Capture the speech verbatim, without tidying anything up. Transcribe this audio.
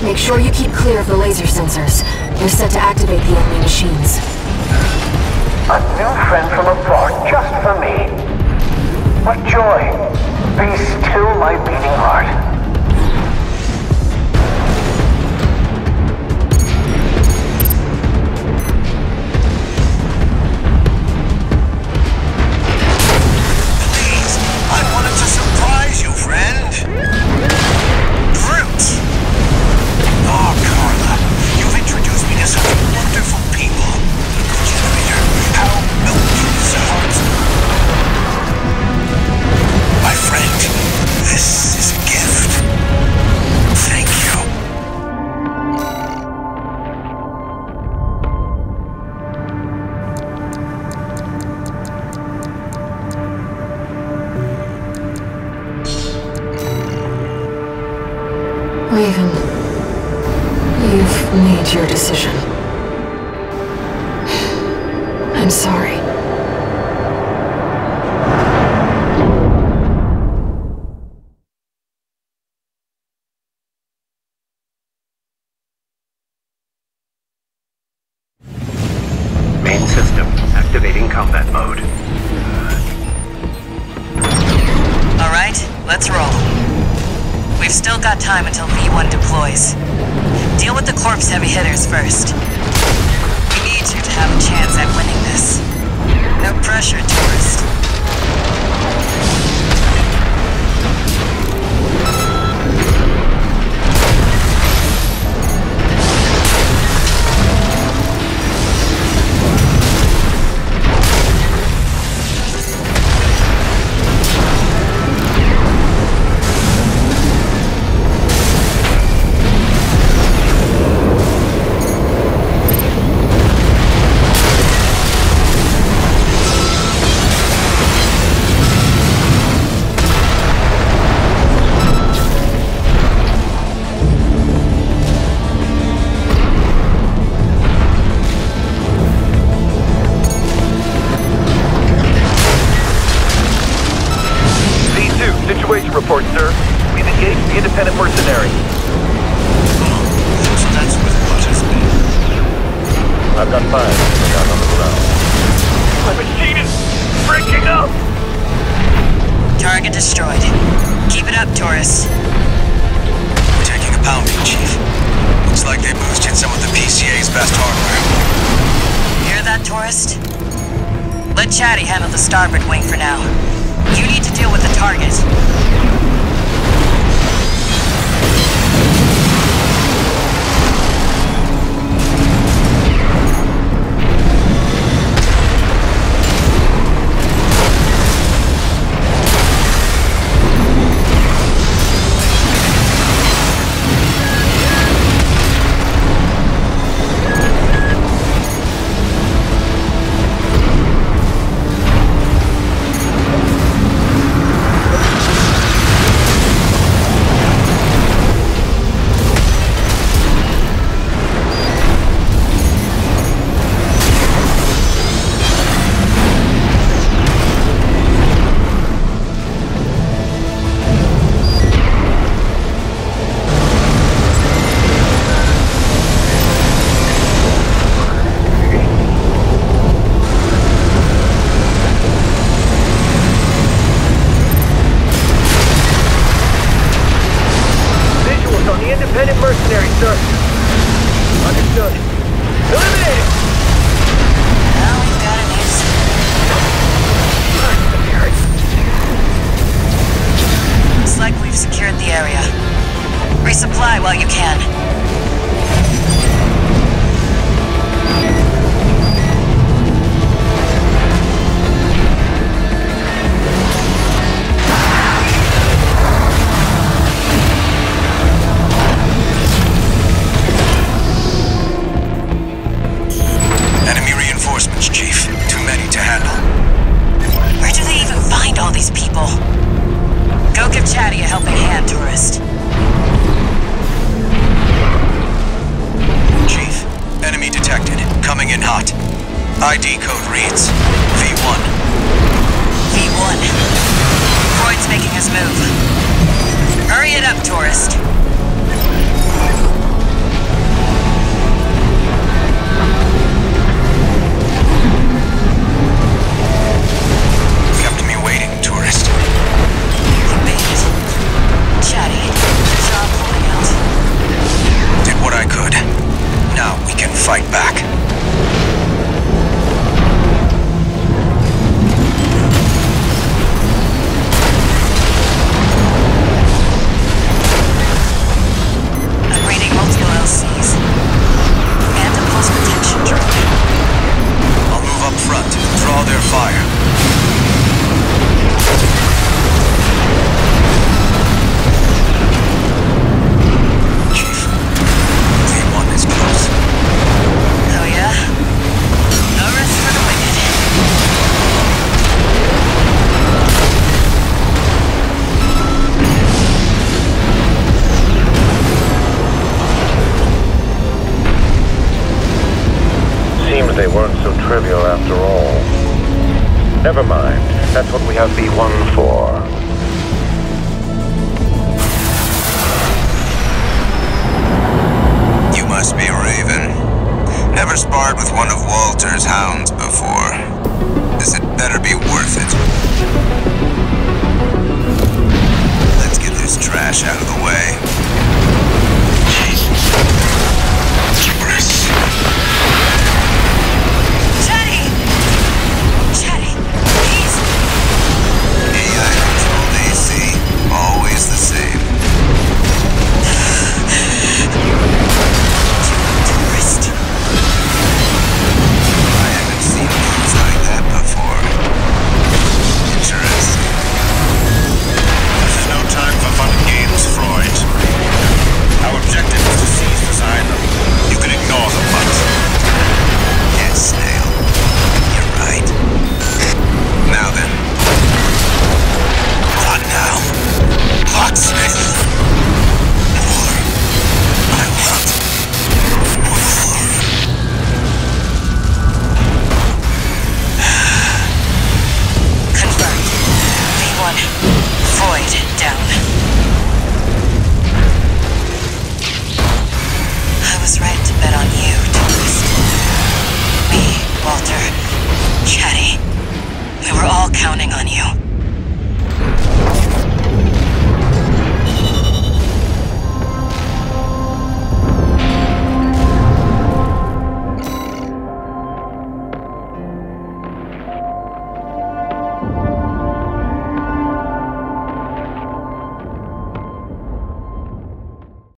Make sure you keep clear of the laser sensors. They're set to activate the enemy machines. A new friend from afar, just for me. What joy. Be still my beating heart. Raven, you've made your decision. I'm sorry. Main system activating combat mode. All right, let's roll. We've still got time until V one deploys. Deal with the corpse heavy hitters first. We need you to have a chance at winning this. No pressure, tourist. Report, sir. We've engaged the independent mercenary. So that's what what has been. I've got five down on the ground. My machine is breaking up! Target destroyed. Keep it up, tourist. We're taking a pounding, Chief. Looks like they boosted some of the P C A's best hardware. Hear that, tourist? Let Chatty handle the starboard wing for now. You need to deal with the target. Resupply while you can. Enemy reinforcements, Chief. Too many to handle. Where do they even find all these people? Go give Chatty a helping hand, tourist. Chief, enemy detected. Coming in hot. I D code reads V one. V one. Freud's making his move. Hurry it up, tourist. trivial after all. Never mind. That's what we have V one for. You must be Raven. Never sparred with one of Walter's hounds before.